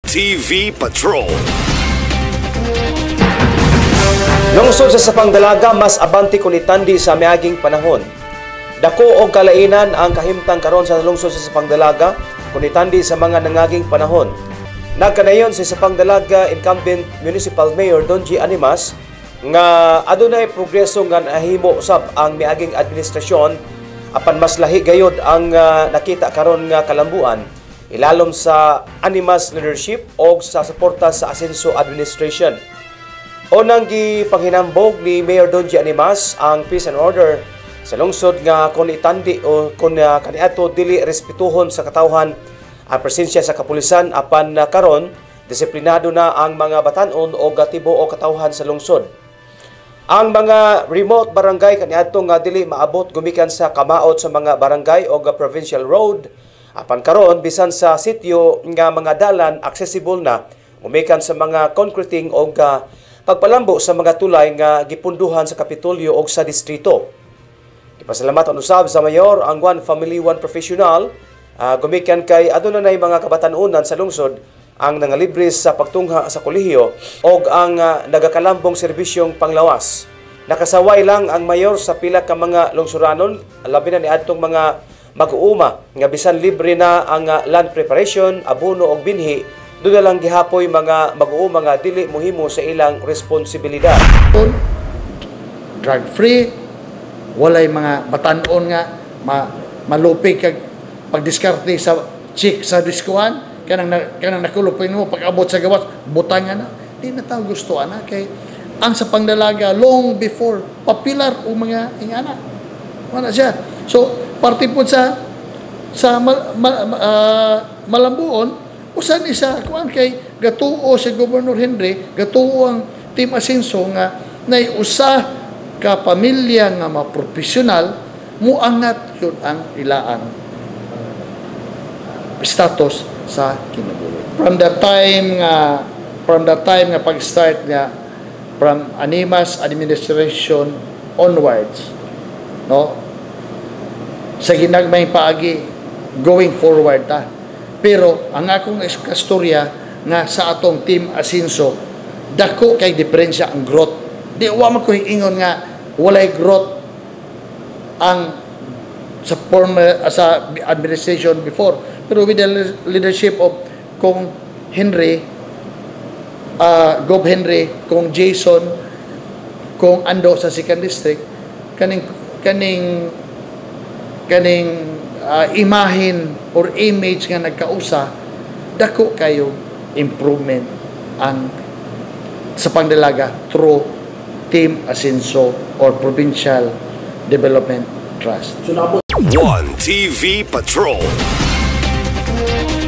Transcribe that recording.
TV Patrol. Lungsod sa Sapang Dalaga mas abanti kunitandi sa miaging panahon. Dako og kalainan ang kahimtang karon sa lungsod sa Sapang Dalaga kunitandi sa mga nangaging panahon. Nagkanayon si Sapang Dalaga incumbent Municipal Mayor Don G. Animas nga adunay progreso nga nahimo usab ang miaging administrasyon apan mas lahi gayod ang nakita karon nga kalambuan ilalom sa Animas leadership o sa suporta sa Asenso administration. Unang gipanghinambog ni Mayor Don G. Animas ang peace and order sa lungsod nga kung itandi o kung kaniadto dili respetuhon sa katawhan ang presensya sa kapulisan apan karon disiplinado na ang mga batan-on o gatibo o katawhan sa lungsod. Ang mga remote barangay kaniadto nga dili maabot gumikan sa kamaot sa mga barangay o provincial road apan karon bisan sa sitio nga mga dalan accessible na gumikan sa mga concreting o pagpalambo sa mga tulay nga gipunduhan sa Kapitolyo o sa distrito. Ipasalamat ang usab sa mayor ang One Family One Professional gumikan kay adunay mga kabatan-unan sa lungsod ang nangalibre sa pagtungha sa kolehiyo o ang nagakalambong serbisyong panglawas. Nakasaway lang ang mayor sa pila ka mga lungsuranon, labi na niadtong mga mag-uuma nga bisan libre na ang land preparation, abono og binhi, doon na lang gihapoy mga mag-uuma nga dili mohimo sa ilang responsibilidad. Drug free, walay mga batan-on nga malupig kag pagdiskarte sa chick sa diskuhan. Kanang nakulupin mo, pag-abot sa gawas, butangan na. Di na tayo gusto, anak. Kay ang Sapang Dalaga, long before, popular o mga ingana. Wala siya. So, parte po sa Malambuon, usan isa, kuan kay gatuo si Governor Henry, gatuo ang Team Asenso nga naiusa ka pamilya nga maprofesional, muangat yun ang ilaan status sa kinabuhi. From the time nga pag-start nga from Animas administration onwards, no, sa ginagmay paagi going forward ta. Pero ang akong kastorya nga sa atong Team Asenso dako kay diferensya ang growth. Di wa man ko ingon nga walay growth ang sa former sa administration before, pero with the leadership of Kong Henry, Gov Henry, Kong Jason, Kong Ando sa 2nd District, kaning imahin or image nga nagkausa, dako kayo improvement ang Sapang Dalaga through Team Asenso or Provincial Development Trust. One TV Patrol.